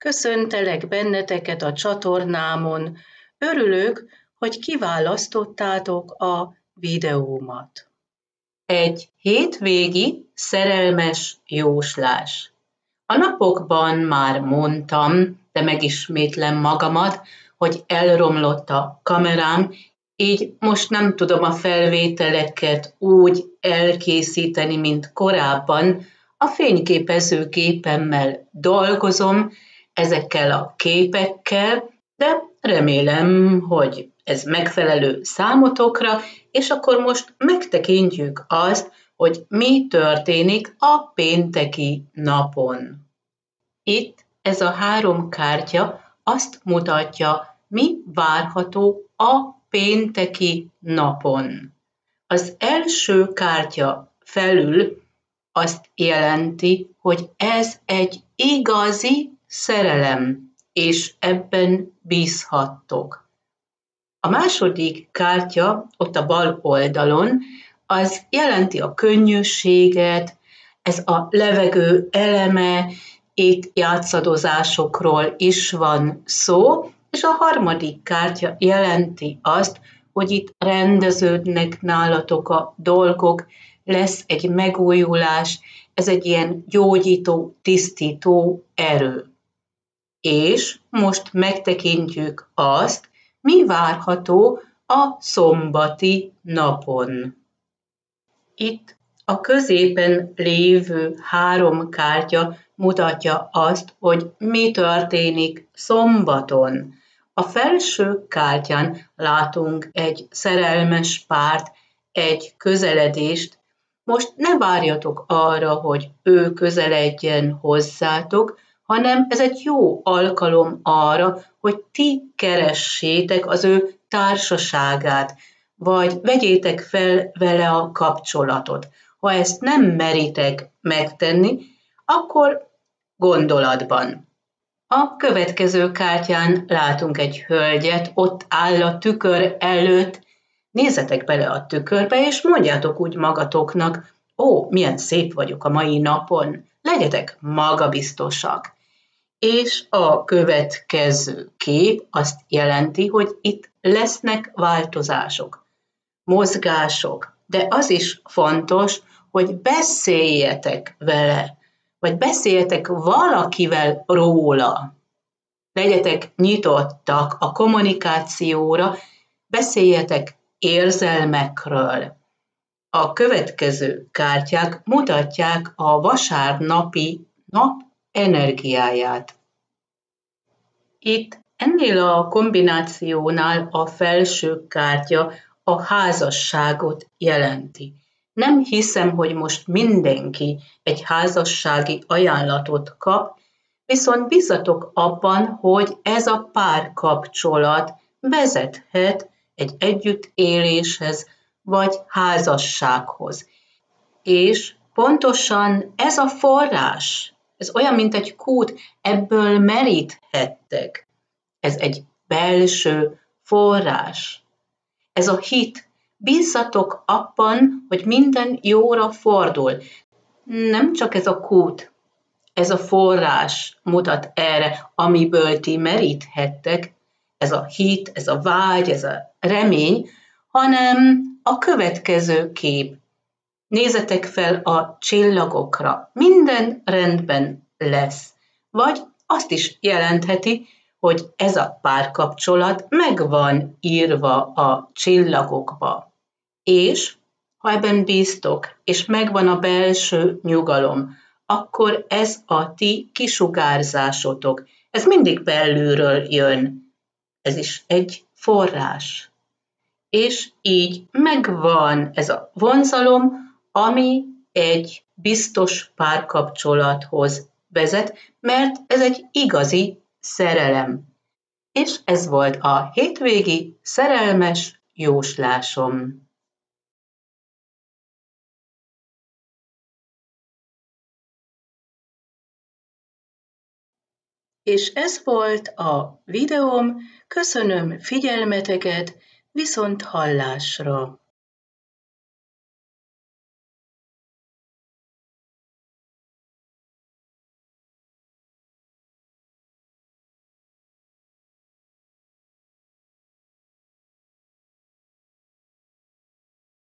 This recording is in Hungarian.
Köszöntelek benneteket a csatornámon. Örülök, hogy kiválasztottátok a videómat. Egy hétvégi szerelmes jóslás. A napokban már mondtam, de megismétlem magamat, hogy elromlott a kamerám, így most nem tudom a felvételeket úgy elkészíteni, mint korábban. A fényképezőgépemmel dolgozom, ezekkel a képekkel, de remélem, hogy ez megfelelő számotokra, és akkor most megtekintjük azt, hogy mi történik a pénteki napon. Itt ez a 3 kártya azt mutatja, mi várható a pénteki napon. Az első kártya felül azt jelenti, hogy ez egy igazi szerelem, és ebben bízhattok. A második kártya, ott a bal oldalon, az jelenti a könnyűséget, ez a levegő eleme, itt játszadozásokról is van szó, és a harmadik kártya jelenti azt, hogy itt rendeződnek nálatok a dolgok, lesz egy megújulás, ez egy ilyen gyógyító, tisztító erő. És most megtekintjük azt, mi várható a szombati napon. Itt a középen lévő 3 kártya mutatja azt, hogy mi történik szombaton. A felső kártyán látunk egy szerelmes párt, egy közeledést. Most ne várjatok arra, hogy ő közeledjen hozzátok, hanem ez egy jó alkalom arra, hogy ti keressétek az ő társaságát, vagy vegyétek fel vele a kapcsolatot. Ha ezt nem meritek megtenni, akkor gondolatban. A következő kártyán látunk egy hölgyet, ott áll a tükör előtt. Nézzetek bele a tükörbe, és mondjátok úgy magatoknak, ó, milyen szép vagyok a mai napon, legyetek magabiztosak. És a következő kép azt jelenti, hogy itt lesznek változások, mozgások, de az is fontos, hogy beszéljetek vele, vagy beszéljetek valakivel róla. Legyetek nyitottak a kommunikációra, beszéljetek érzelmekről. A következő kártyák mutatják a vasárnapi nap energiáját. Itt ennél a kombinációnál a felső kártya a házasságot jelenti. Nem hiszem, hogy most mindenki egy házassági ajánlatot kap, viszont bízzatok abban, hogy ez a párkapcsolat vezethet egy együttéléshez vagy házassághoz. És pontosan ez a forrás, ez olyan, mint egy kút, ebből meríthettek. Ez egy belső forrás. Ez a hit. Bízzatok abban, hogy minden jóra fordul. Nem csak ez a kút, ez a forrás mutat erre, amiből ti meríthettek, ez a hit, ez a vágy, ez a remény, hanem a következő kép. Nézzetek fel a csillagokra, minden rendben lesz. Vagy azt is jelentheti, hogy ez a párkapcsolat meg van írva a csillagokba. És ha ebben bíztok, és megvan a belső nyugalom, akkor ez a ti kisugárzásotok. Ez mindig belülről jön. Ez is egy forrás. És így megvan ez a vonzalom, ami egy biztos párkapcsolathoz vezet, mert ez egy igazi szerelem. És ez volt a hétvégi szerelmes jóslásom. És ez volt a videóm, köszönöm figyelmeteket, viszont hallásra!